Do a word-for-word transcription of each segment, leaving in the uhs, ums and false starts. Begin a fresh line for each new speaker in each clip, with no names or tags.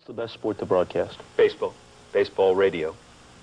the best sport to broadcast?
Baseball. Baseball radio.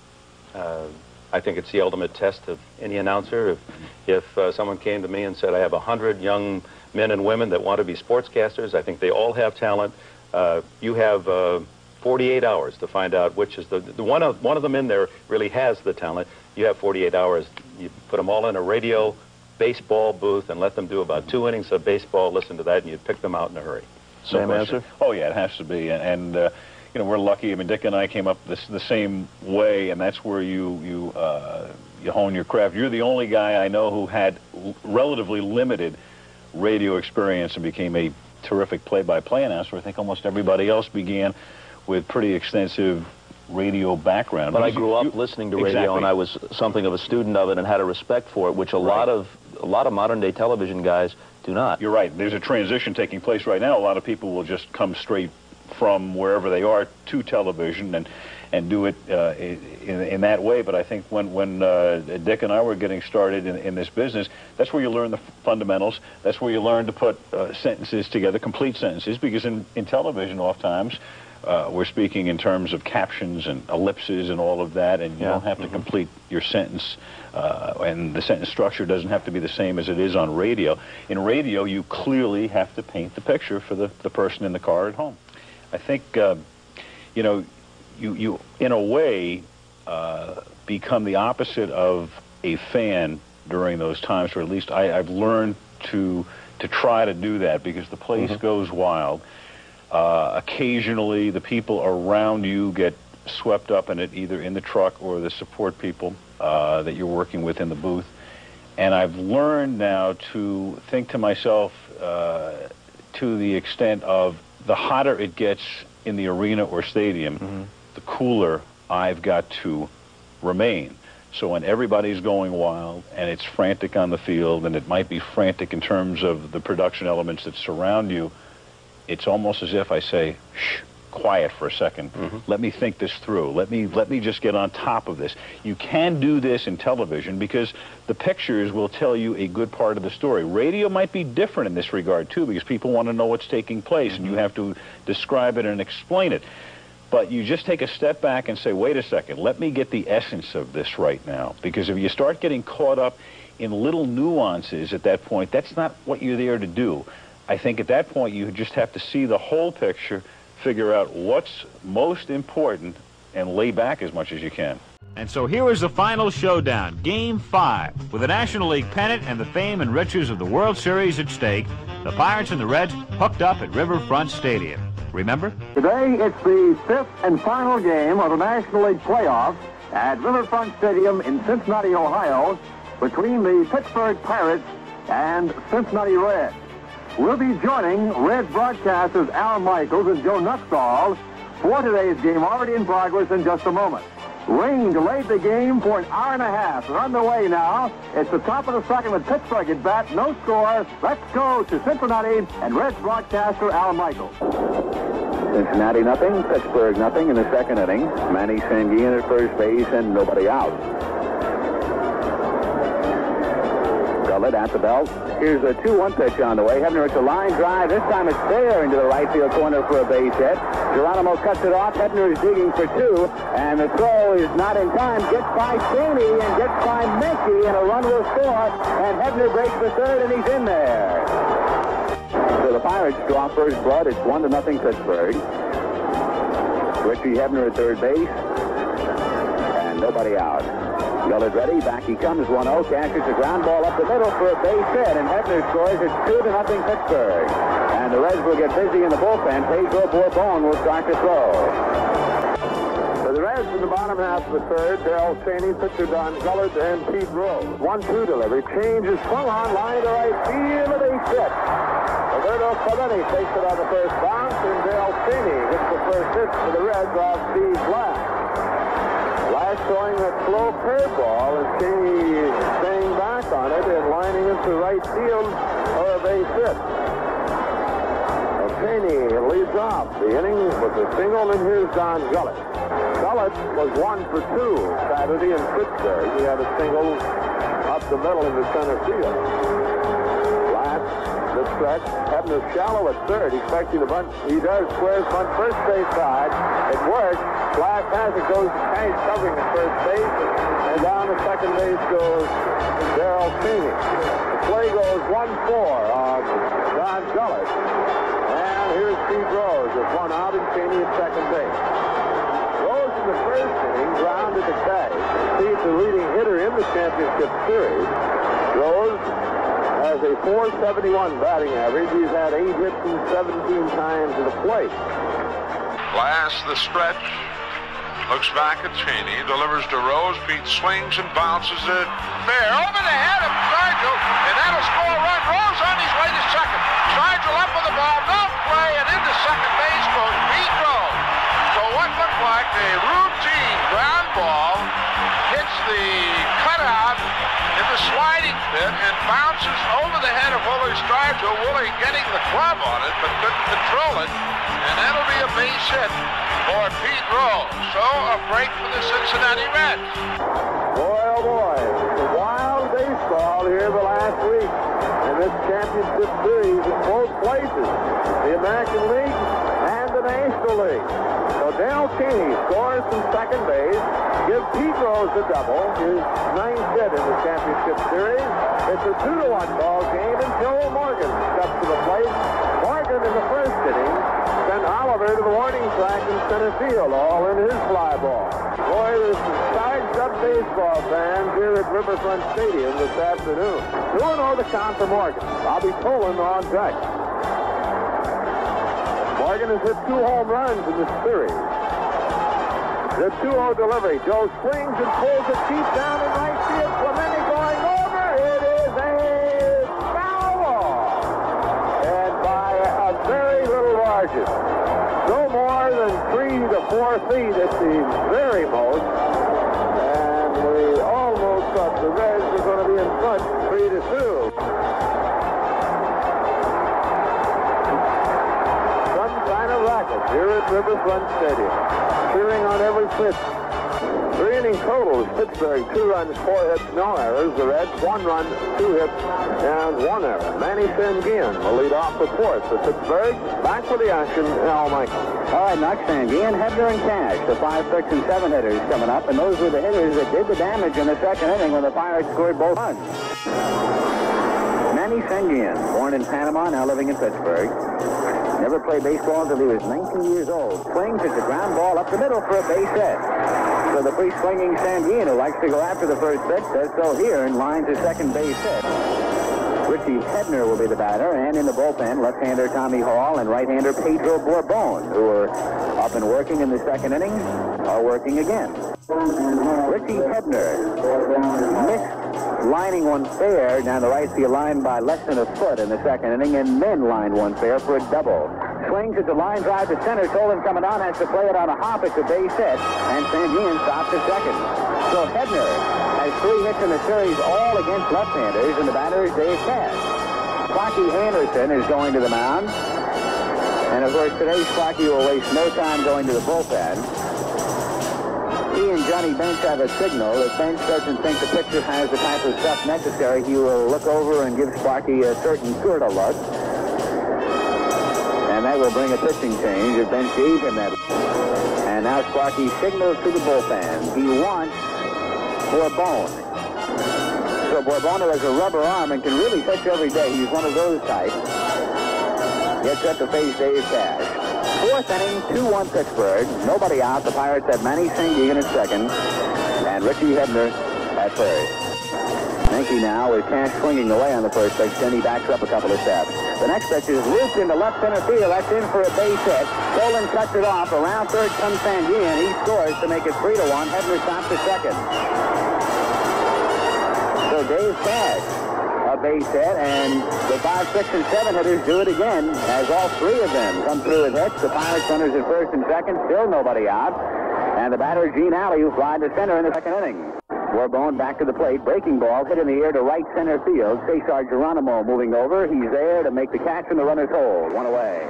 Uh, I think it's the ultimate test of any announcer. If, if uh, someone came to me and said, I have a hundred young men and women that want to be sportscasters, I think they all have talent. Uh, you have uh, forty-eight hours to find out which is the, the one of one of them in there really has the talent. You have forty-eight hours. You put them all in a radio baseball booth and let them do about two innings of baseball. Listen to that, and you pick them out in a hurry.
Same answer?
Oh yeah, it has to be. And, and uh, you know, we're lucky. I mean, Dick and I came up this the same way, and that's where you you uh, you hone your craft. You're the only guy I know who had l relatively limited radio experience and became a terrific play-by-play announcer. I think almost everybody else began with pretty extensive radio background.
But I
you,
grew up
you,
listening to radio,
exactly.
and I was something of a student of it and had a respect for it, which a
Right.
lot of a lot of modern-day television guys do not.
You're right. There's a transition taking place right now. A lot of people will just come straight from wherever they are to television and and do it uh, in, in that way. But I think when when uh, Dick and I were getting started in, in this business, that's where you learn the fundamentals. That's where you learn to put uh, sentences together, complete sentences, because in, in television oftentimes uh, we're speaking in terms of captions and ellipses and all of that, and you
Yeah.
don't have to
Mm-hmm.
complete your sentence, uh, and the sentence structure doesn't have to be the same as it is on radio. In radio, you clearly have to paint the picture for the, the person in the car at home. I think, uh, you know, you, you in a way, uh, become the opposite of a fan during those times, or at least I, I've learned to to try to do that, because the place
Mm-hmm.
goes wild. Uh, occasionally, the people around you get swept up in it, either in the truck or the support people uh, that you're working with in the booth. And I've learned now to think to myself, uh, to the extent of the hotter it gets in the arena or stadium, mm-hmm. the cooler I've got to remain. So when everybody's going wild and it's frantic on the field, and it might be frantic in terms of the production elements that surround you, it's almost as if I say, shh, quiet for a second. Mm-hmm. Let me think this through. Let me let me just get on top of this. You can do this in television because the pictures will tell you a good part of the story. Radio might be different in this regard too, because people want to know what's taking place, mm-hmm. and you have to describe it and explain it. But you just take a step back and say, wait a second, let me get the essence of this right now. Because if you start getting caught up in little nuances at that point, that's not what you're there to do. I think at that point you just have to see the whole picture, figure out what's most important, and lay back as much as you can.
And so here is the final showdown, Game five. With the National League pennant and the fame and riches of the World Series at stake, the Pirates and the Reds hooked up at Riverfront Stadium. Remember?
Today, it's the fifth and final game of the National League playoffs at Riverfront Stadium in Cincinnati, Ohio, between the Pittsburgh Pirates and Cincinnati Reds. We'll be joining Reds broadcasters Al Michaels and Joe Nuxhall for today's game, already in progress in just a moment. Rain delayed the game for an hour and a half. We're underway now. It's the top of the second with Pittsburgh at bat. No score. Let's go to Cincinnati and Reds broadcaster Al Michaels.
Cincinnati nothing, Pittsburgh nothing in the second inning. Manny Sanguin at first base and nobody out. Gullet at the belt. Here's a two one pitch on the way. Hebner, it's a line drive. This time it's fair into the right field corner for a base hit. Geronimo cuts it off. Hebner is digging for two, and the throw is not in time. Gets by Cheney and gets by Menke, and a run will score. And Hebner breaks the third, and he's in there. So the Pirates draw first blood. It's one to nothing Pittsburgh. Richie Hebner at third base, and nobody out. Gullet ready, back he comes, one oh, catches a ground ball up the middle for a base hit, and Hebner scores. It's two to nothing Pittsburgh. And the Reds will get busy in the bullpen. Pedro Bourbon will start to throw.
For the Reds in the bottom half of the third, Darrell Cheney, pitcher Don Gullet, and Pete Rose. one two delivery. Change is swung on, line to right field, a base hit. Roberto Clemente takes it on the first bounce, and Darrell Cheney gets the first hit for the Reds off Steve Black. Last throwing a slow curveball, and Cheney staying back on it and lining into right field for a base hit. Well, Cheney leads off the inning with a single, and here's Don Gullet. Gullet was one for two Saturday in Pittsburgh. He had a single up the middle in the center field. Last the stretch. Hebner shallow at third, expecting the bunt. He does. Squares bunt first base side. It works. Fly pass it goes to Cash covering at first base. And down to second base goes Darrell Cheney. The play goes one four on Don Gullett. And here's Pete Rose with one out and Cheney at second base. Rose in the first inning grounded to Cash. He's the leading hitter in the championship series. Rose has a four seventy-one batting average. He's had eight hits and seventeen times to the plate.
Glass the stretch. Looks back at Cheney. Delivers to Rose. Pete swings and bounces it fair over the head of Sargent, and that'll score a run. Rose on his way to second. Sargent up with the ball. No play, and into second base goes Pete Rose. So what looked like a routine ground ball hits the cutout in the sliding pit and bounces over the head of Willie Stargell. Willie getting the glove on it, but couldn't control it. And that'll be a base hit for Pete Rose. So a break for the Cincinnati Reds.
Boy, oh boy, it's a wild baseball here the last week. In this championship series in both places, the American League and the National League. So Darrell Cheney scores from second base, gives Pete Rose a double, his ninth hit in the championship series. It's a two to one ball game until Morgan steps to the plate. Morgan in the first inning sent Oliver to the warning track in center field, all in his fly ball. Boy, there's some charged up baseball fans here at Riverfront Stadium this afternoon. two and oh the count for Morgan. Bobby Tolan on deck. Morgan has hit two home runs in this series. The two oh delivery. Joe swings and pulls it deep down in right field. Clemente going over. It is a foul ball. And by a very little margin. No more than three to four feet at the very most. And we almost thought the Reds were going to be in front three to two. Some kind of racket here at Riverfront Stadium. Cheering on every pitch. Three inning totals. Pittsburgh, two runs, four hits, no errors. The Reds, one run, two hits, and one error. Manny Sanguillen will lead off the fourth for Pittsburgh. Back for the action, Al Michaels.
All right, Nux, Sanguillen, Hebner, and Cash, the five, six, and seven hitters coming up, and those were the hitters that did the damage in the second inning when the Pirates scored both runs. Manny Sanguillen, born in Panama, now living in Pittsburgh. Never played baseball until he was nineteen years old. Swings at the ground ball up the middle for a base hit. So the free-swinging Sanguillen, who likes to go after the first pitch, does so here and lines his second base hit. Richie Hebner will be the batter, and in the bullpen, left-hander Tommy Hall and right-hander Pedro Bourbon, who are up and working in the second inning, are working again. Richie Hebner missed lining one fair down the right field line by less than a foot in the second inning, and then lined one fair for a double. Swings at the line drive to center. Tolan coming on, has to play it on a hop. It's a base hit, and Sanguillen stops at second. So Hebner has three hits in the series, all against left-handers, and the batter is Dave Cash. Sparky Anderson is going to the mound, and of course today Sparky will waste no time going to the bullpen. He and Johnny Bench have a signal that Bench doesn't think the pitcher has the type of stuff necessary. He will look over and give Sparky a certain sort of look. And that will bring a pitching change if Bench gave him that. And now Sparky signals to the bullpen. He wants Bourbon. So Bourbon has a rubber arm and can really pitch every day. He's one of those types. Gets up to face Dave Cash. Fourth inning, two one Pittsburgh. Nobody out. The Pirates have Manny Sanguillen at second and Richie Hebner at third. Menke now with Cash swinging away on the first pitch. Then he backs up a couple of steps. The next pitch is looped into left center field. That's in for a base hit. Tolan cuts it off. Around third comes Sanguillen. He scores to make it three to one. Hebner stops at second. So Dave Cash, a base hit, and the five, six, and seven hitters do it again, as all three of them come through with hits. The Pirates runners at first and second, still nobody out. And the batter, Gene Alley, who flied to center in the second inning. Bourbon back to the plate, breaking ball, hit in the air to right center field. Cesar Geronimo moving over. He's there to make the catch and the runners hold. One away.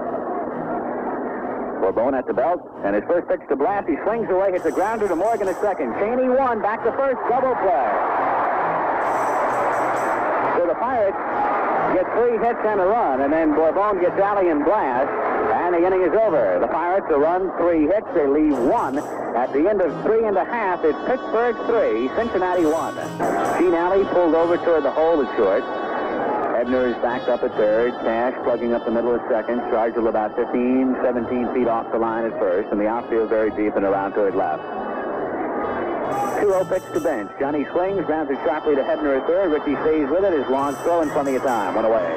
Bourbon at the belt, and his first pitch to Blast. He swings away, hits a grounder to Morgan at second. Cheney one, back to first, double play. So the Pirates get three hits and a run, and then Bourbon gets alley and blast, and the inning is over. The Pirates will run three hits. They leave one. At the end of three and a half, it's Pittsburgh three, Cincinnati one. Gene Alley pulled over toward the hole at short. Ebner is backed up at third. Cash plugging up the middle of second. Stargell about fifteen, seventeen feet off the line at first, and the outfield very deep and around toward left. two oh pitch to bench. Johnny swings, grounds it sharply to Hebner at third. Richie stays with it. His long throw in plenty of time. One away.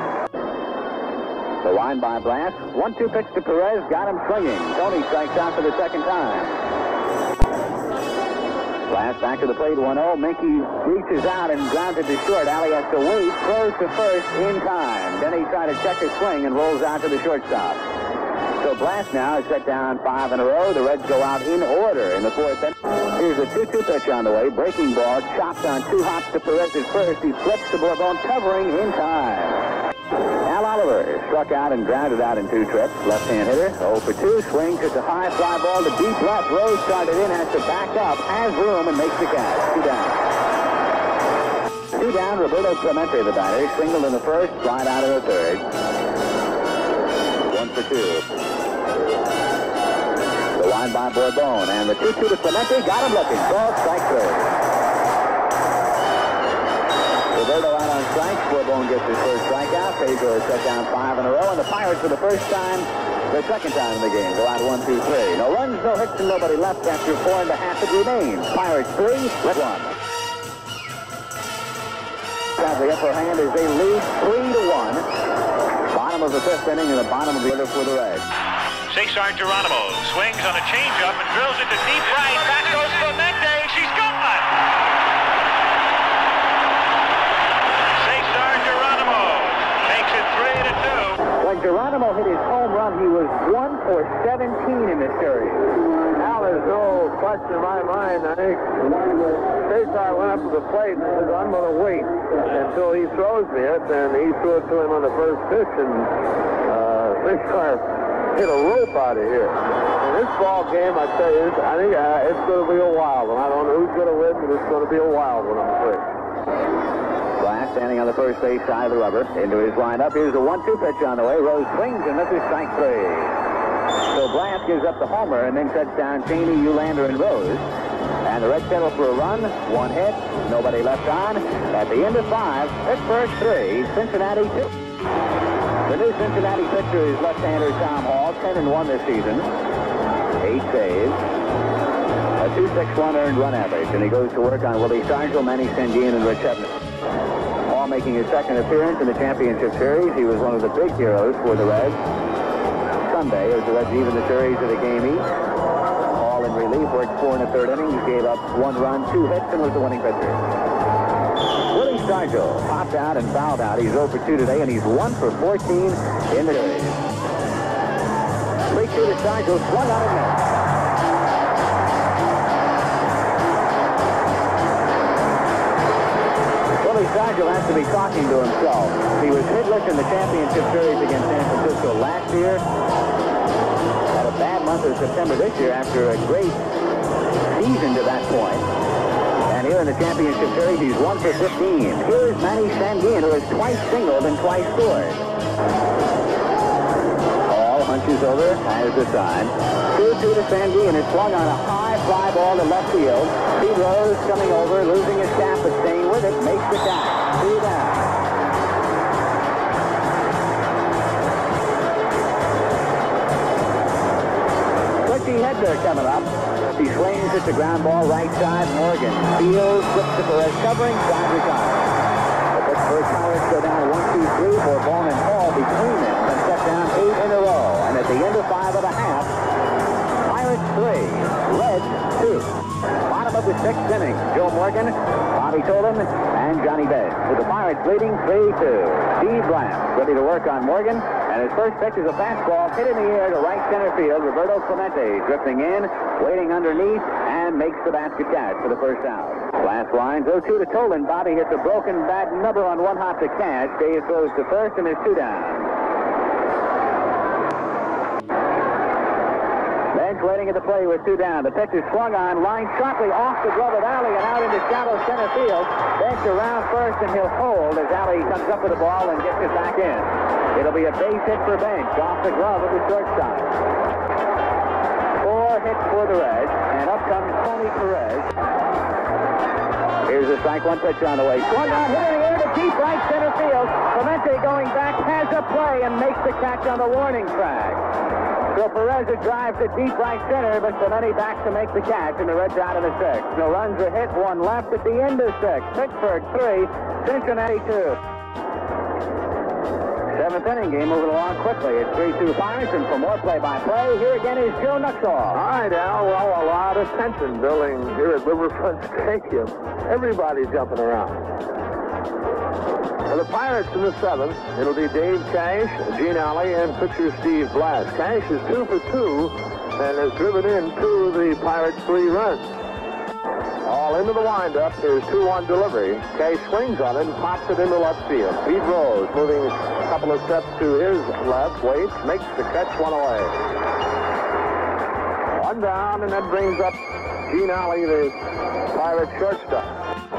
The line by Blast. one two pitch to Perez. Got him swinging. Tony strikes out for the second time. Blast back to the plate. one oh. Minky reaches out and grounds it to short. Alley has to wait. Throws to first in time. Then he tries to check his swing and rolls out to the shortstop. So Blast now is set down five in a row. The Reds go out in order in the fourth inning. Here's a two two pitch on the way. Breaking ball chopped on two hops to Perez at first. He flips to Bourbon, covering in time. Al Oliver struck out and grounded out in two trips. Left-hand hitter, oh for two. Swings at the high fly ball to deep left. Rose started in, has to back up, has room, and makes the catch. Two down. Two down. Roberto Clemente, the batter, singled in the first, slide out of the third. One for two. The line by Bourbon, and the two two to Clemente, got him looking. Ball, strike three. Roberto out on strikes. Bourbon gets his first strikeout. Pedro is set down five in a row, and the Pirates for the first time, the second time in the game, go out one, two, three. No runs, no hits, and nobody left after four and a half it remains. Pirates three, Red one. Have the upper hand as they lead three to one. Bottom of the fifth inning and the bottom of the order for the Reds.
Cesar Geronimo swings on a changeup and drills it to deep right. Back goes Clemente. She's gone. Cesar Geronimo makes it three to two.
When Geronimo hit his home run, he was one for seventeen in this series.
Now there's no question in my mind. I think Cesar went up to the plate and said, I'm going to wait until he throws me it, and he threw it to him on the first pitch, and uh, Cesar hit a rope out of here. In this ball game, I tell you, I think uh, it's going to be a wild one. I don't know who's going to win, but it's going to be a wild one, I'm afraid.
Glass standing on the first base side of the rubber. Into his windup. Here's a one two pitch on the way. Rose swings, and this is strike three. So Glass gives up the homer and then sets down Cheney, Eulander, and Rose. And the Reds settle for a run. One hit. Nobody left on. At the end of five, Pittsburgh three, Cincinnati two. The new Cincinnati pitcher is left-hander Tom Hall, ten and one this season. Eight saves. A two six one earned run average. And he goes to work on Willie Stargell, Manny Sanguin, and Rich Hebner. Hall making his second appearance in the championship series. He was one of the big heroes for the Reds. Sunday, as the Reds even the series at a game each. Hall in relief worked four in the third innings, gave up one run, two hits, and was the winning pitcher. Willie Stargell popped out and fouled out. He's oh for two today, and he's one for fourteen in the series. three two to Stargell, swung on and missed. Willie Stargell has to be talking to himself. He was hitless in the championship series against San Francisco last year. Had a bad month of September this year after a great season to that point. And here in the championship series, he's one for fifteen. Here's Manny Sanguin, who has twice singled and twice scored. Hall hunches over, has the sign. two two to Sanguin. It's swung on a high fly ball to left field. Pete Rose coming over, losing his cap, but staying with it, makes the catch. Two down. Richie Hebner coming up. He swings at the ground ball, right side. Morgan fields, flips to Perez, covering, side retires. The Pittsburgh Pirates go down one, two, three, Bourbon and Hall between them, and set down eight in a row. And at the end of five and a half, Pirates three, Reds two. Bottom of the sixth inning, Joe Morgan, Bobby Tolan, and Johnny Betts. With the Pirates leading three two. Steve Blank ready to work on Morgan. And his first pitch is a fastball hit in the air to right center field. Roberto Clemente drifting in, waiting underneath, and makes the basket catch for the first out. Last lines, oh two to Tolan. Bobby hits a broken bat number on one hop to catch. Dave throws to first, and there's two down. Bench waiting at the plate with two down. The pitch is swung on, line sharply off the glove of Alley and out into shallow center field. Bench around first, and he'll hold as Alley comes up with the ball and gets it back in. It'll be a base hit for Bench off the glove of the shortstop. Four hits for the Reds, and up comes Tony Perez. Here's a strike one pitch on the way. Swung on, hit in the air to deep right center field. Clemente going back, has a play, and makes the catch on the warning track. So Perez drives to deep right center, but Clemente back to make the catch, and the Reds out of the sixth. No runs are hit, one left at the end of six. Pittsburgh three, Cincinnati two. Seventh inning game moving along quickly. It's three two Pirates, and for more play-by-play, here again is Joe Nuxhall.
All right, Al. Well, a lot of tension building here at Riverfront Stadium. Everybody's jumping around. For the Pirates in the seventh, it'll be Dave Cash, Gene Alley, and pitcher Steve Blass. Cash is two for two and has driven in two of the Pirates' three runs. All into the windup. Here's two one delivery. Cash swings on it and pops it into left field. Pete Rose moving a couple of steps to his left, waits, makes the catch one away. One down, and that brings up Gene Alley, the Pirate shortstop.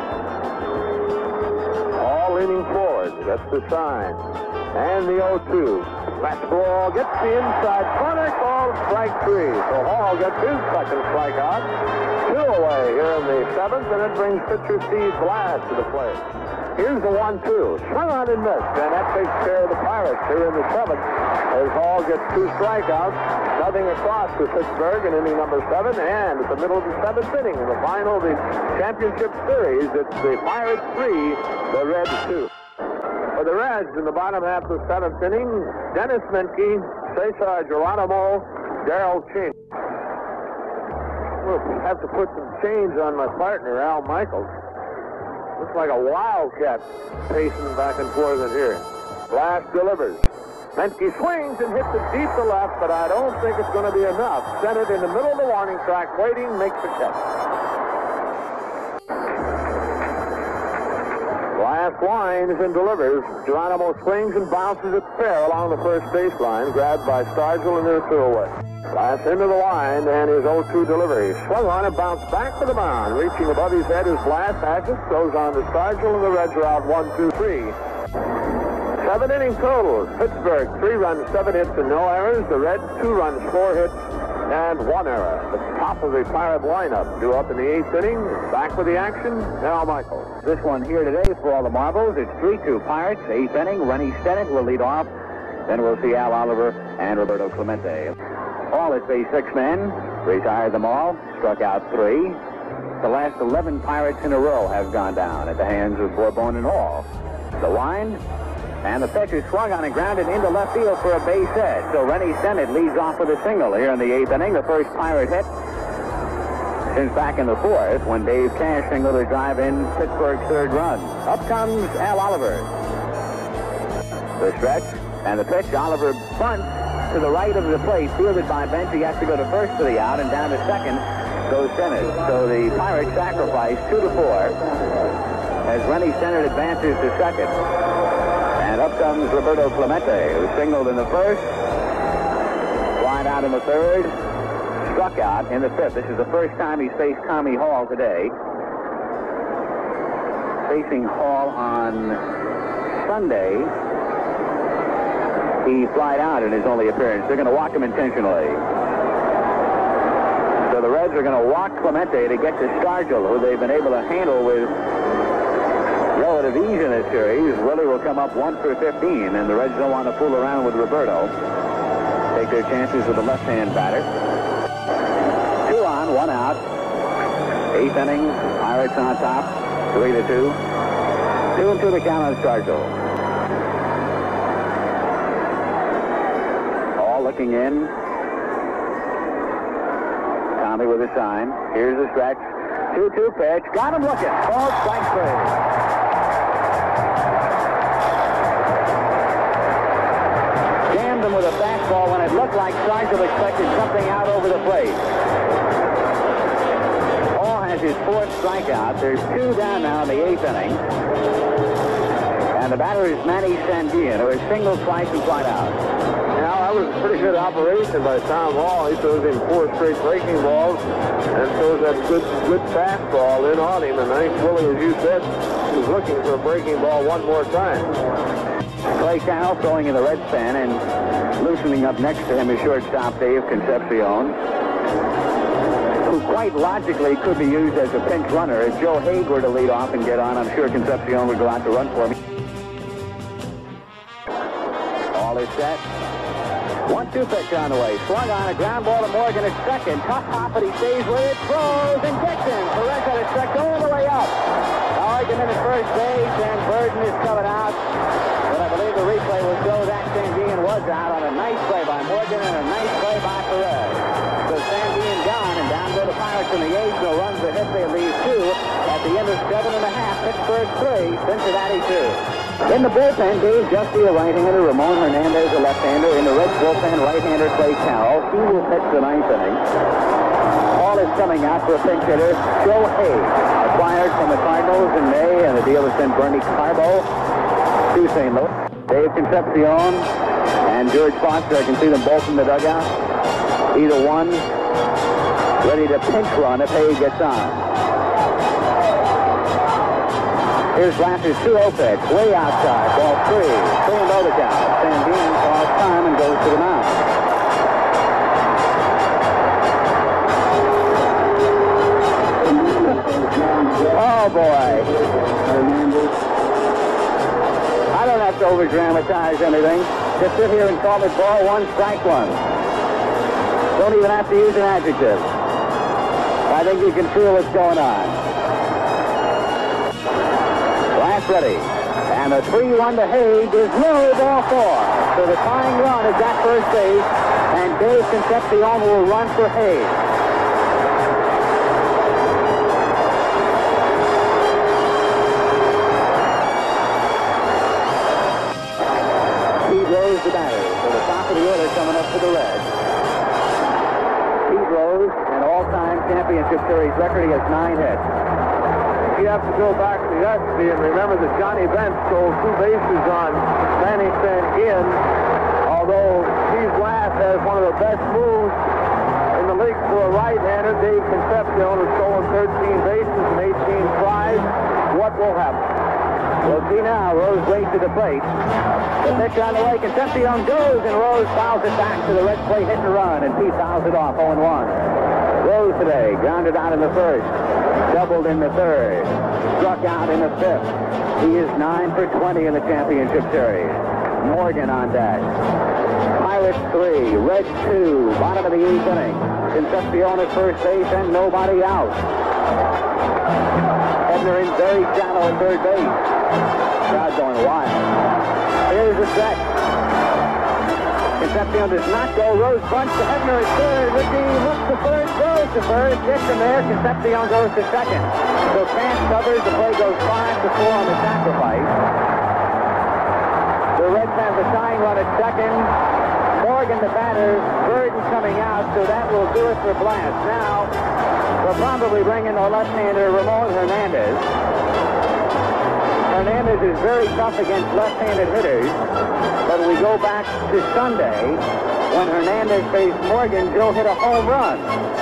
All leaning forward. That's the sign. And the oh two. Fastball gets the inside corner, called strike three. So Hall gets his second strikeout. Two away here in the seventh, and it brings pitcher Steve Blass to the plate. Here's the one two. Swung on and missed, and that takes care of the Pirates here in the seventh. As Hall gets two strikeouts, nothing across to Pittsburgh in inning number seven, and at the middle of the seventh inning in the final of the championship series, it's the Pirates three, the Reds two. For the Reds in the bottom half of the seventh inning, Dennis Menke, Cesar Geronimo, Darrell Cheney. We'll have to put some change on my partner, Al Michaels. Looks like a wildcat pacing back and forth in here. Blass delivers. Menke swings and hits it deep to left, but I don't think it's going to be enough. Sent it in the middle of the warning track, waiting, makes the catch. Blass winds and delivers. Geronimo swings and bounces it fair along the first baseline, grabbed by Stargell, and they're two away. Blass into the wind, and his oh two delivery. Swung on and bounced back to the mound. Reaching above his head is Blass. Passes, goes on to Stargell, and the Reds are out one, two, three. Seven inning totals. Pittsburgh, three runs, seven hits, and no errors. The Reds, two runs, four hits, and one error. The top of the Pirate lineup due up in the eighth inning. Back with the action, Al Michaels.
This one here today for all the marbles. It's three two Pirates, eighth inning. Rennie Stennett will lead off. Then we'll see Al Oliver and Roberto Clemente. Hall has faced six men, retired them all, struck out three. The last eleven Pirates in a row have gone down at the hands of Bourbon and Hall. The wind, and the pitch is swung on and grounded into left field for a base hit. So Rennie Stennett leads off with a single here in the eighth inning, the first Pirate hit since back in the fourth when Dave Cash singled to drive in Pittsburgh's third run. Up comes Al Oliver. The stretch and the pitch. Oliver bunts to the right of the plate, fielded by Bench. He has to go to first for the out, and down to second goes Stennett. So the Pirates sacrifice two to four as Rennie Stennett advances to second. And up comes Roberto Clemente, who singled in the first, flied out in the third, struck out in the fifth. This is the first time he's faced Tommy Hall today. Facing Hall on Sunday, he flied out in his only appearance. They're going to walk him intentionally. So the Reds are going to walk Clemente to get to Stargell, who they've been able to handle with relative ease in this series. Willie will come up one for fifteen, and the Reds don't want to fool around with Roberto. Take their chances with the left-hand batter. Two on, one out. Eighth inning, Pirates on top, three to two. Two and two to count on Stargell. All looking in. Tommy with a sign. Here's the stretch. two two pitch. Got him looking. Ball strike three. With a fastball when it looked like Stargell expected something out over the plate. Hall has his fourth strikeout. There's two down now in the eighth inning. And And the batter is Manny Sandian, who is single twice and flied out.
Now, that was a pretty good operation by Tom Hall. He throws in four straight breaking balls and throws that good good fastball in on him. And I think Willie, as you said, was looking for a breaking ball one more time.
Clay Cal throwing in the red pen, and loosening up next to him is shortstop Dave Concepcion, who quite logically could be used as a pinch runner. If Joe Haig were to lead off and get on, I'm sure Concepcion would go out to run for him. All is set. one two pitch on the way. Swung on a ground ball to Morgan at second. Tough hop, but he stays with it. Throws and gets him. Perez had it struck all the way up. Morgan in at first base, and Burden is coming out. But I believe the replay will show that Sandian was out on a nice play by Morgan and a nice play by Perez. So Sandian gone, and down go the Pirates in the eighth. No runs ahead, they lead two. At the end of seven and a half, Pittsburgh three, Cincinnati two. In the bullpen, Dave Justy, a right-hander, Ramon Hernandez, a left-hander. In the Reds bullpen, right-hander Clay Carroll. He will pitch the ninth inning. Paul is coming out for a pinch hitter, Joe Haig, acquired from the Cardinals in May, and the deal has sent Bernie Carbo to Saint Louis. Dave Concepcion and George Foster, I can see them both in the dugout. Either one ready to pinch run if Haig gets on. Here's Lasseter's two oh pitch, way outside, ball three, three and over count. Sandian calls time and goes to the mound. Oh boy. I don't have to over-dramatize anything. Just sit here and call it ball one, strike one. Don't even have to use an adjective. I think you can feel what's going on. Ready. And a three one to Haig is low, ball four. So the tying run is at first base, and Dave Concepcion will run for Haig. Pete Rose, the batter. So the top of the order coming up for the Reds. Pete Rose, an all-time championship series record. He has nine hits.
You have to go back to yesterday and remember that Johnny Bench stole two bases on Manny Sandian, although Steve Glass has one of the best moves in the league for a right-hander. Dave Concepcion has stolen thirteen bases and eighteen tries. What will happen? We'll see now. Rose waits to the plate. The pitch on the way. Concepcion goes, and Rose fouls it back to the Reds plate, hit and run, and Pete fouls it off, oh and one. Rose today, grounded out in the first. Doubled in the third, struck out in the fifth. He is nine for twenty in the championship series. Morgan on deck. Pirates three, Reds two, bottom of the eighth inning. Concepcion at first base and nobody out. Hebner in very shallow at third base. Crowd going wild. Here's the set. Concepcion does not go. Rose bunts to Hebner at third. Ricky looks to third, goes to third, gets him there. Concepcion goes to second. So Chance covers. The play goes five to four on the sacrifice. The Reds have the tying run at second. Morgan, the batter, Burden coming out, so that will do it for Blas. Now, we'll probably bring in the left-hander, Ramon Hernandez. Hernandez is very tough against left-handed hitters. But we go back to Sunday when Hernandez faced Morgan. Joe hit a home run.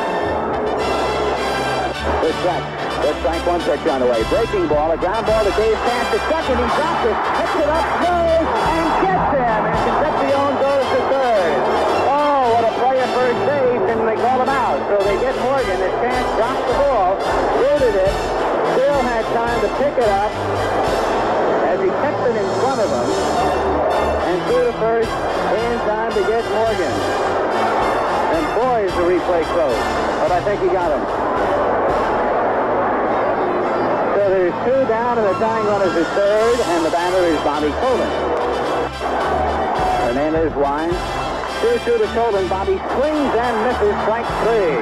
Good check. Good strike one pitch on the way. Breaking ball, a ground ball to Dave Chance at second. He drops it, hits it up, goes, and gets him. And Concepcion goes to third. Oh, what a play at first base, and they call him out. So they get Morgan. As Chance drops the ball, rooted it, still had time to pick it up as he kept it in front of him. And through to first, in time to get Morgan. And boy, is the replay close. But I think he got him. So there's two down, and the tying runners is third, and the batter is Bobby Colvin. Hernandez winds. two two to Colvin. Bobby swings and misses, strike three.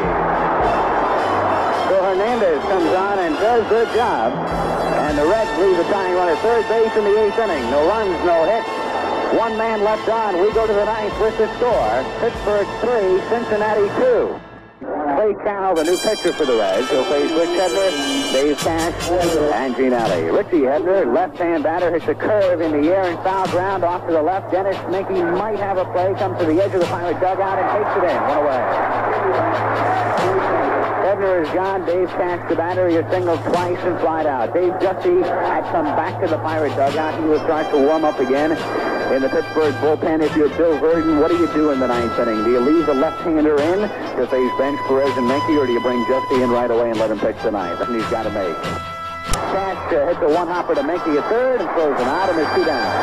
So Hernandez comes on and does the job. And the Reds leave the tying run at third base in the eighth inning. No runs, no hits. One man left on. We go to the ninth with the score. Pittsburgh three, Cincinnati two.
Clay Carroll, the new pitcher for the Reds. He'll face Rich Hebner, Dave Cash, and Gene Alley. Richie Hebner, left-hand batter, hits a curve in the air and foul ground off to the left. Dennis Minky might have a play, comes to the edge of the Pirate dugout and takes it in. One away. Hebner is gone. Dave Cash, the batter, he has singled twice and flied out. Dave Justy had come back to the Pirate dugout. He will start to warm up again in the Pittsburgh bullpen. If you're Bill Verdon, what do you do in the ninth inning? Do you leave the left-hander in to face bench Perez and Minky, or do you bring Justy in right away and let him pitch the ninth? And he's got to make. Cash uh, hits a one-hopper to Minky at third and throws him out, and there's two down.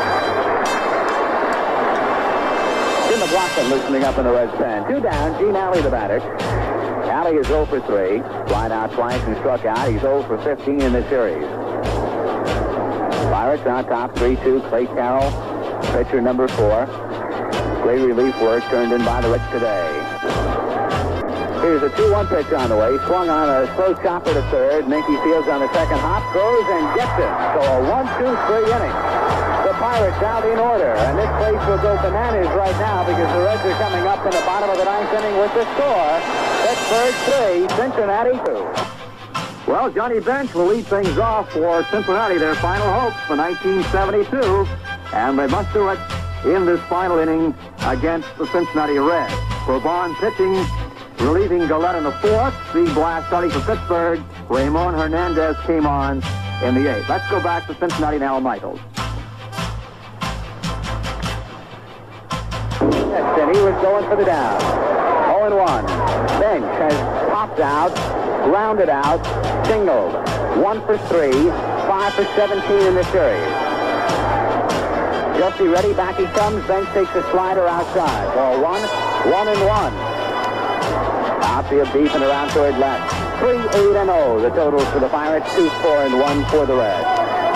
Jim McLaughlin loosening up in the Reds pen. Two down. Gene Alley, the batter. Alley is oh for three. Flied out twice and struck out. He's oh for fifteen in the series. Pirates on top three two. Clay Carroll, pitcher number four. Great relief work turned in by the Reds today. Here's a two one pitch on the way. Swung on a slow chopper to third. Minky fields on the second hop. Goes and gets it. So a one two three inning. The Pirates out in order. And this place will go bananas right now because the Reds are coming up in the bottom of the ninth inning with the score. Pittsburgh three, Cincinnati two. Well, Johnny Bench will lead things off for Cincinnati, their final hopes for nineteen seventy-two. And they must do it in this final inning against the Cincinnati Reds. Bourbon pitching, relieving Gillette in the fourth. Steve Blass starting for Pittsburgh. Ramon Hernandez came on in the eighth. Let's go back to Cincinnati and Al Michaels. Yes, and he was going for the down. oh and one. Bench has popped out, grounded out, singled. One for three, five for seventeen in the series. Justy ready, back he comes. Bench takes a slider outside. Ball one, one and one. Outfield deep and around toward left. Three, eight, and oh. The totals for the Pirates. Two, four, and one for the Reds.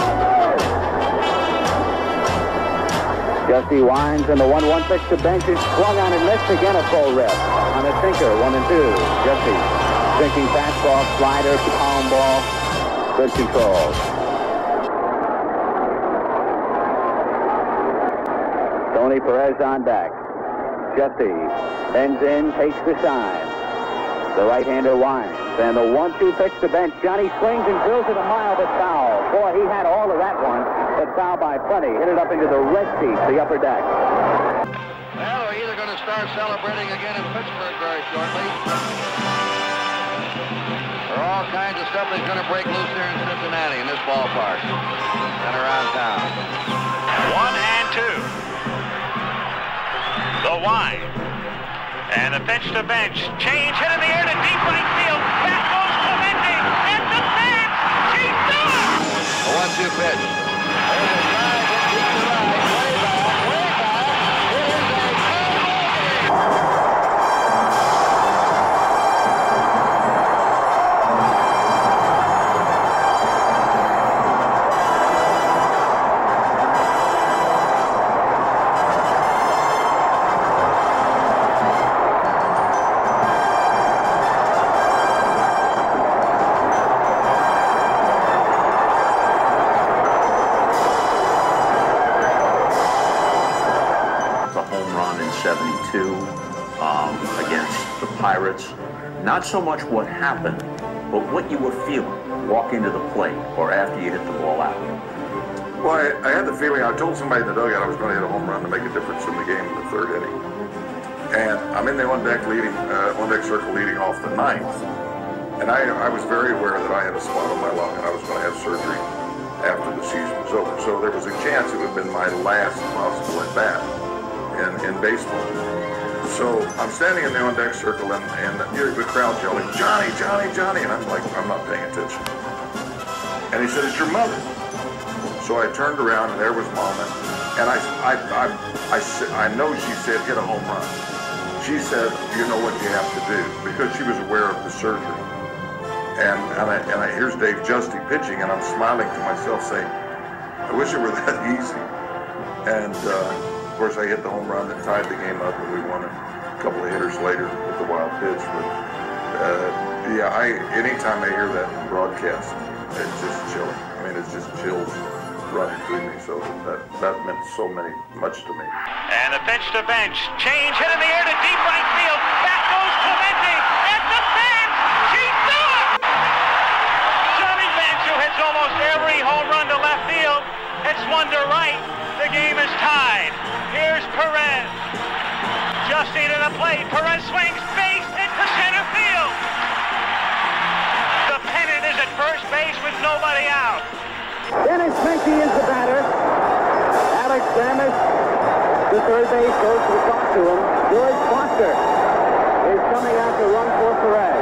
Justy winds and the one one pitch to Bench is swung on and missed again. A full rip on a sinker. One and two. Justy sinking fastball, slider, palm ball. Good control. Tony Perez on deck. Justy bends in, takes the sign. The right-hander winds, and the one two pitch to Bench. Johnny swings and drills it a mile, but foul. Boy, he had all of that one, but foul by plenty. Hit it up into the red seat, the upper deck.
Well, we're either going to start celebrating again in Pittsburgh very shortly, or all kinds of stuff that's going to break loose here in Cincinnati in this ballpark and around town.
One and two. The wind. And the pitch to Bench. Change hit in the air to deep right field. Back goes Clemente. And the fence. She's done.
A one two pitch. There's a drive in deep to right. Way back. Way back. It is a two-ball game.
Um, against the Pirates. Not so much what happened, but what you were feeling walking to the plate or after you hit the ball out.
Well, I, I had the feeling, I told somebody in the dugout I was going to hit a home run to make a difference in the game in the third inning. And I'm in the on-deck leading, uh, on-deck circle leading off the ninth. And I, I was very aware that I had a spot on my lung and I was going to have surgery after the season was over. So there was a chance it would have been my last possible at bat in, in baseball. So I'm standing in the on-deck circle, and, and you hear the crowd yelling, Johnny, Johnny, Johnny, and I'm like, I'm not paying attention. And he said, it's your mother. So I turned around, and there was Mom, and, and I, I, I, I, I know she said, hit a home run. She said, you know what you have to do, because she was aware of the surgery. And, and, I, and I, here's Dave Justy pitching, and I'm smiling to myself, saying, I wish it were that easy. And, uh, of course, I hit the home run that tied the game up, and we won it a couple of hitters later with the wild pitch. But uh, yeah, I anytime I hear that broadcast, it's just chilling. I mean, it's just chills running through me. So that that meant so many much to me.
And the pitch to Bench. Change hit in the air to deep right field. Back goes Clemente. And the fence.
one to right. The game is tied. Here's Perez. Just into the plate. Perez swings. Base hit to center field. The pennant is at first base with nobody out.
Dennis Menke is the batter. Alex Gramis, the third base, goes to talk to him. George Foster is coming out to run for Perez.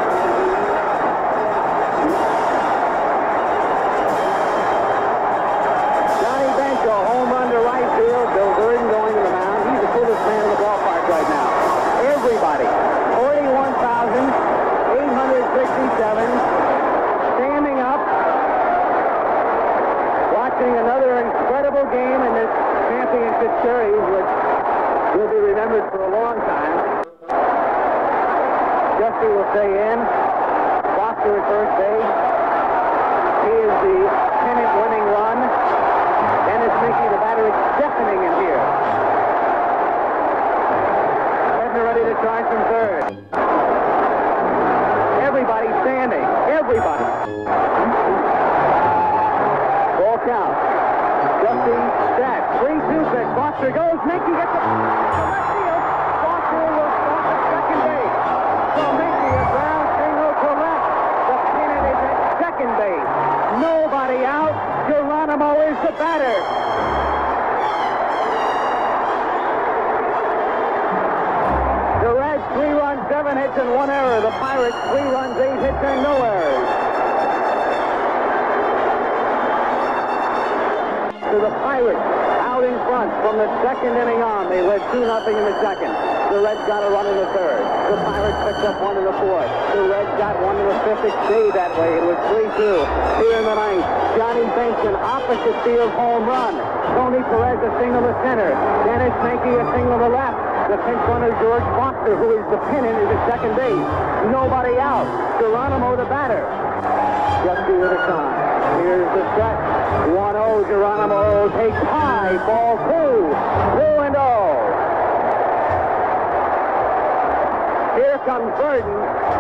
Johnny Bench, a home run to right field. Bill Burden going to the mound. He's the coolest man in the ballpark right now. Everybody, forty-one thousand eight hundred sixty-seven, standing up, watching another incredible game in this championship series, which will be remembered for a long time. Justy will stay in. Foster at first base. He is the pennant-winning run. Dennis Menke, the batter, is deafening in here. Edna ready to try from third. Everybody standing. Everybody. Ball count. Justy set. three two pitch. Foster goes. Menke gets it. Left field. Foster will stop at second base. So Menke, a ground single to left. The pennant is at second base. Nobody out. Geronimo is the batter. The Reds, three runs, seven hits, and one error. The Pirates, three runs, eight hits, and no errors. To the Pirates, out in front from the second inning on. They led two nothing in the second. The Reds got a run in the third. The Pirates picked up one in the fourth. The Reds got one in the fifth. It stayed that way. It was three two. Here in the ninth, Johnny Bench, an opposite field home run. Tony Perez, a single to center. Dennis Menke, a single to left. The pinch runner, George Foster, who is the pennant, is at second base. Nobody out. Geronimo, the batter. Justy with a sign. Here's the stretch. one oh, Geronimo takes high. Ball two. two and oh. Here comes Burden.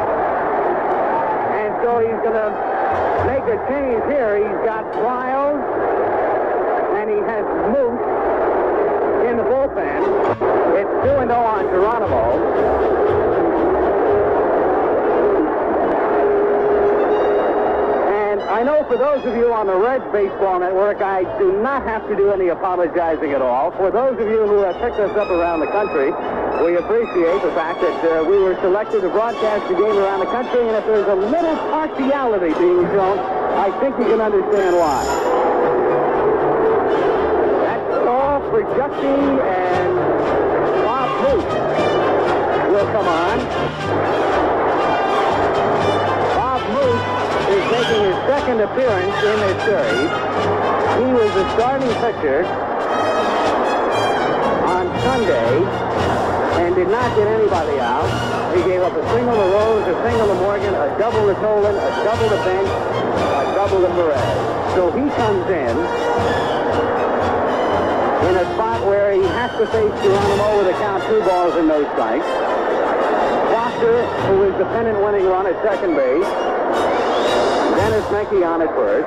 And so he's going to make a change here. He's got Wiles, and he has Moose in the bullpen. It's two and oh on Geronimo. I know for those of you on the Reds Baseball Network, I do not have to do any apologizing at all. For those of you who have picked us up around the country, we appreciate the fact that uh, we were selected to broadcast the game around the country, and if there's a little partiality being shown, I think you can understand why. That's all for Justy, and Bob Moose will come on. Bob Moose is making his second appearance in this series. He was the starting pitcher on Sunday and did not get anybody out. He gave up a single to Rose, a single to Morgan, a double to Tolan, a double to Bench, a double to Perez. So he comes in in a spot where he has to face Geronimo with a count two balls and no strikes. Foster, who is the pennant-winning run at second base. Dennis Menke on at first.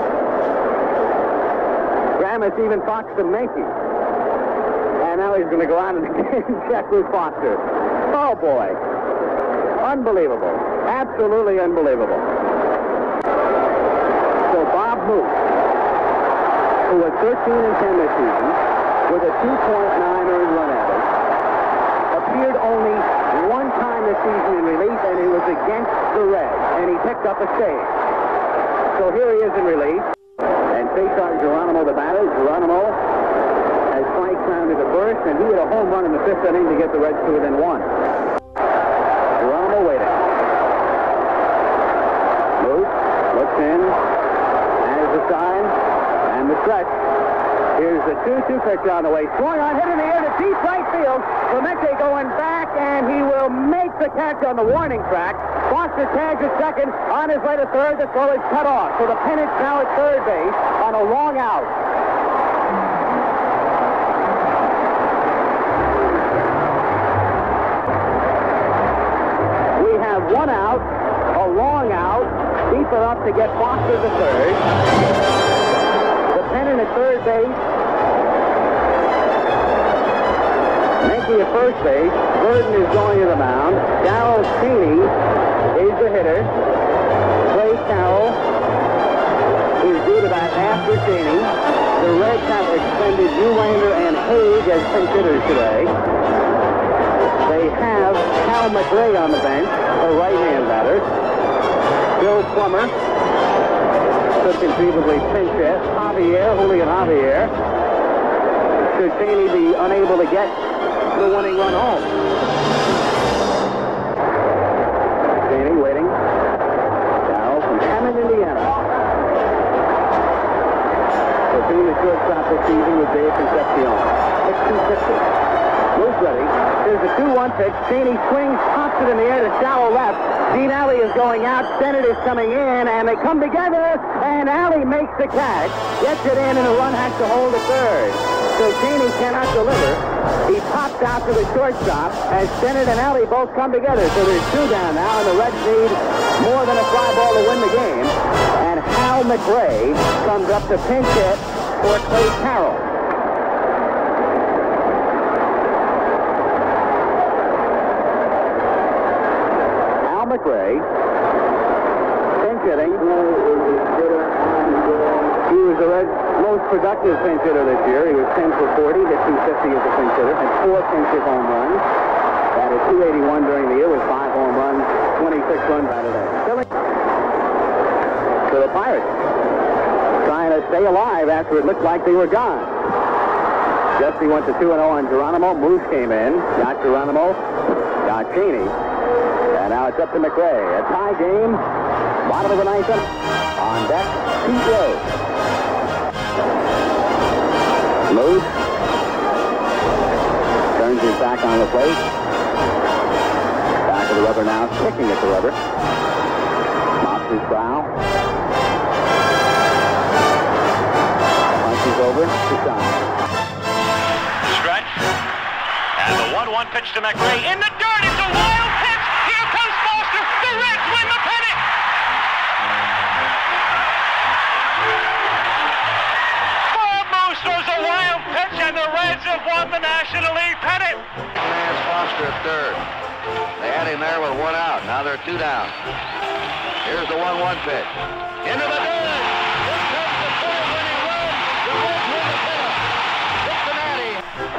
Gramis even foxed to Menke. And now he's going to go out and check with Foster. Oh, boy. Unbelievable. Absolutely unbelievable. So Bob Moose, who was thirteen and ten this season, with a two point nine earned run average, appeared only one time this season in relief, and it was against the Reds, and he picked up a save. So here he is in relief, and face on Geronimo, the batter. Geronimo has Spike sounded a burst, and he had a home run in the fifth inning to get the Reds to within one. Geronimo waiting. Moose looks in, has the sign, and the stretch. Here's the two two pitch on the way. Swung on, hit in the air to deep right field. Clemente going back, and he will make the catch on the warning track. Foster tags at second, on his way to third. The throw is cut off. So the pennant's now at third base on a long out. We have one out, a long out, deep enough to get Foster to third. The Pennant at third base. Menke at first base. Burden is going to the mound. Darrell Cheney is the hitter. Clay Carroll is due to bat after Cheney. The Reds have extended Newlander and Haig as pinch hitters today. They have Cal McRae on the bench, a right-hand batter. Bill Plummer could conceivably pinch hit. Javier, Julian Javier. Should Cheney be unable to get the winning run home. Cheney waiting. Darrell from Hammond, Indiana. The team is shortstop this season with Dave Concepcion. It's two fifty. Moose ready. Here's the two one pitch. Cheney swings, pops it in the air to shallow left. Dean Alley is going out. Sennett is coming in, and they come together, and Alley makes the catch. Gets it in, and a run has to hold at third. So Cheney cannot deliver. He pops out to the shortstop, as Sennett and Alley both come together. So there's two down now, and the Reds need more than a fly ball to win the game. And Hal McRae comes up to pinch hit for Clay Carroll. Hal McRae, pinch hitting. He was the Reds' most productive pinch hitter this year. He was ten for forty, hit two fifty as a pinch hitter, and four pinch hit home runs. That is two eighty-one during the year with five home runs, twenty-six runs out of that. So the Pirates trying to stay alive after it looked like they were gone. Jesse went to two and oh on Geronimo. Moose came in, got Geronimo, got Cheney. And now it's up to McRae. A tie game, bottom of the ninth inning. On deck, Pete Rose. Moose turns his back on the plate. Back of the rubber now, kicking at the rubber. Mops his brow. Punches over to side.
Stretch. And the one one pitch to McRae. In the dirt, it's a wild pitch. Here comes Foster. The Reds win the pennant. Bob Moose throws a wild pitch, and the Reds have won the National League pennant.
Lance Foster at third. They had him there with one out. Now they're two down. Here's the one one pitch. Into the dirt. Here comes the third winning run. The Reds win the pennant. Cincinnati.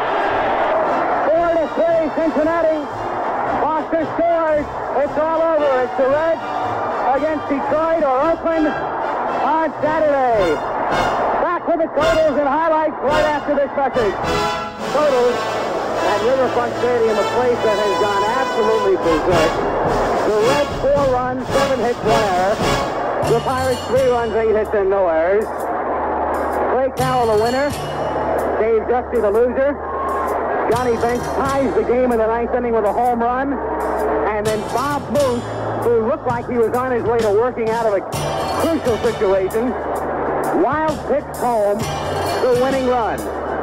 Four to three, Cincinnati. Foster scores. It's all over. It's the Reds against Detroit or Oakland on Saturday. Back with the totals and highlights right after this message. Totals at Riverfront Stadium, a place that has gone absolutely berserk. The Reds four runs, seven hits, one error. The Pirates three runs, eight hits, and no errors. Clay Carroll the winner. Dave Dusty the loser. Johnny Bench ties the game in the ninth inning with a home run. And then Bob Moose, who looked like he was on his way to working out of a crucial situation, wild pitched home the winning run.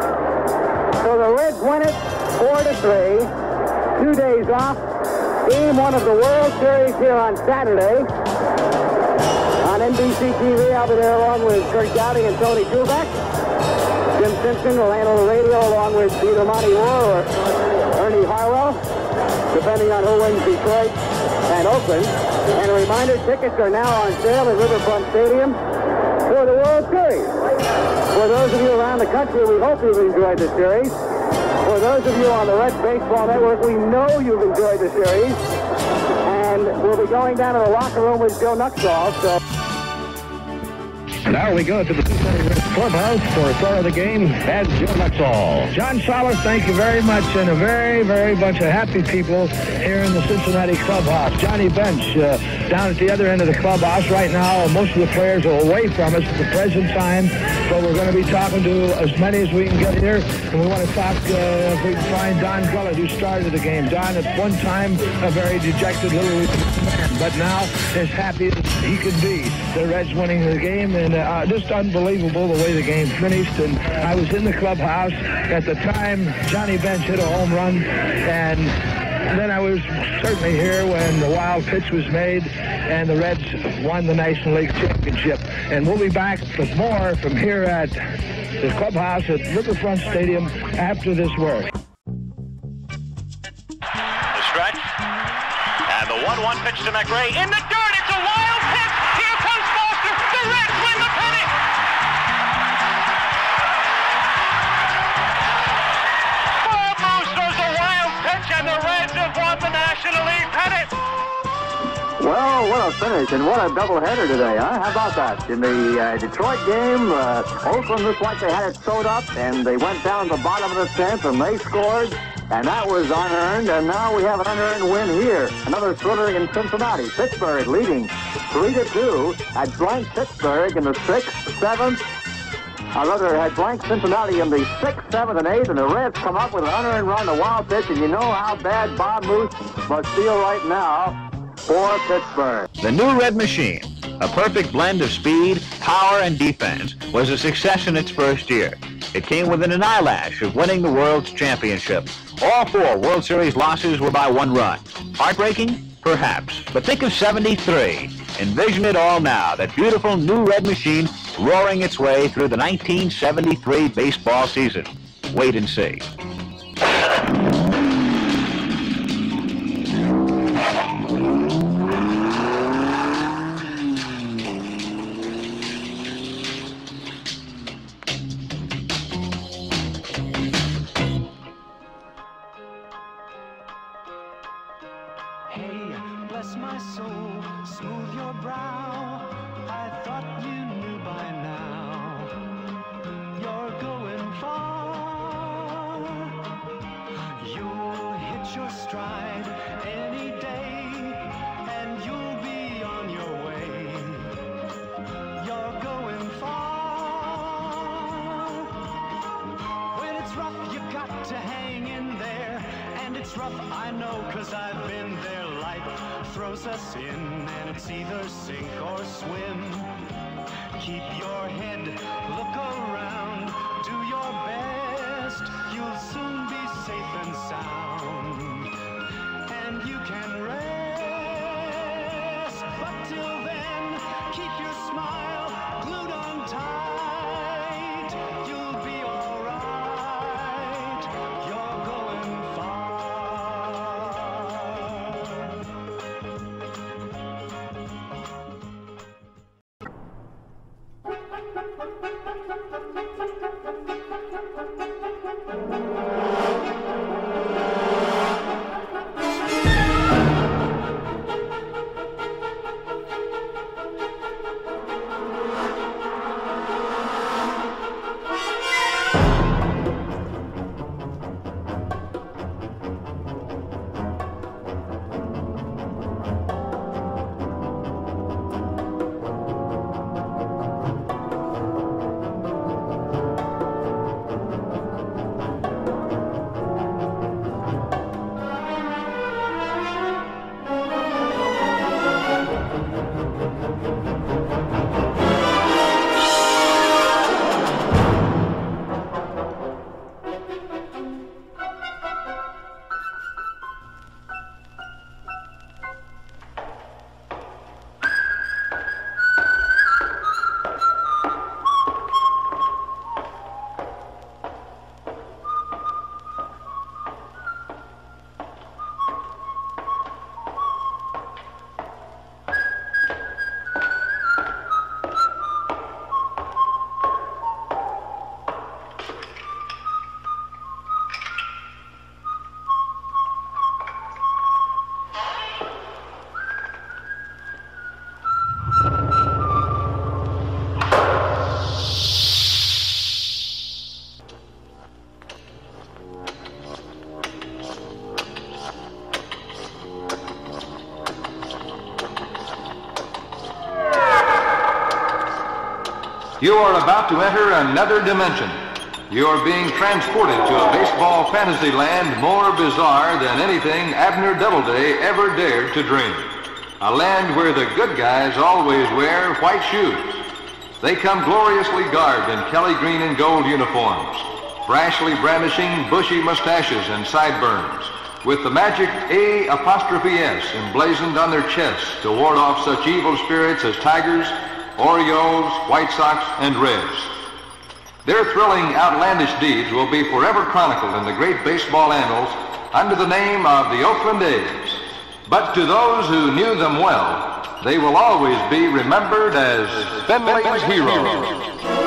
So the Reds win it four to three. Two days off. Game one of the World Series here on Saturday. On N B C T V, I'll be there along with Curt Gowdy and Tony Kubek. Jim Simpson will handle the radio along with either Monty Moore or Ernie Harwell, depending on who wins Detroit and Oakland. And a reminder, tickets are now on sale at Riverfront Stadium for the World Series. For those of you around the country, we hope you've enjoyed the series. For those of you on the Reds Baseball Network, we know you've enjoyed the series. And we'll be going down to the locker room with Joe Nuxhall. So.
Now we go to the clubhouse for a start of the game. That's Joe Nuxhall. John Solis, thank you very much, and a very, very bunch of happy people here in the Cincinnati clubhouse. Johnny Bench uh, down at the other end of the clubhouse right now. Most of the players are away from us at the present time, but we're going to be talking to as many as we can get here, and we want to talk uh, if we can find Don Gullett, who started the game. Don, at one time, a very dejected little man, but now as happy as he could be. The Reds winning the game, and uh, just unbelievable the way the game finished. And I was in the clubhouse at the time Johnny Bench hit a home run, and And then I was certainly here when the wild pitch was made and the Reds won the National League Championship. And we'll be back with more from here at the clubhouse at Riverfront Stadium after this word.
The stretch. And the one one pitch to McRae in the dirt. It's a wild pitch. Here comes Foster. The Reds win the pennant. Bob Costas, a wild pitch, and the Reds have won the National League pennant.
Well, what a finish, and what a doubleheader today, huh? How about that? In the uh, Detroit game, uh, Oakland looked like they had it sewed up, and they went down to the bottom of the tenth, and they scored, and that was unearned, and now we have an unearned win here. Another thriller in Cincinnati. Pittsburgh leading three to two at blank Pittsburgh in the sixth, seventh, I rather had blank Cincinnati in the sixth, seventh, and eighth, and the Reds come up with an unearned run, the wild pitch, and you know how bad Bob Moose must feel right now for Pittsburgh.
The new Red Machine, a perfect blend of speed, power, and defense, was a success in its first year. It came within an eyelash of winning the World's Championship. All four World Series losses were by one run. Heartbreaking? Perhaps. But think of seventy-three. Envision it all now, that beautiful new Red Machine roaring its way through the nineteen seventy-three baseball season. Wait and see.
Us in, and it's either sink or swim. Keep your head, look around, do your best. You'll soon be safe and sound, and you can rest. But till then, keep your smile glued on tight. You'll be all right. You're going far.
You are about to enter another dimension. You are being transported to a baseball fantasy land more bizarre than anything Abner Doubleday ever dared to dream. A land where the good guys always wear white shoes. They come gloriously garbed in Kelly green and gold uniforms, brashly brandishing bushy mustaches and sideburns, with the magic A apostrophe S emblazoned on their chests to ward off such evil spirits as Tigers, Orioles, White Sox, and Reds. Their thrilling, outlandish deeds will be forever chronicled in the great baseball annals under the name of the Oakland A's. But to those who knew them well, they will always be remembered as Finley's heroes.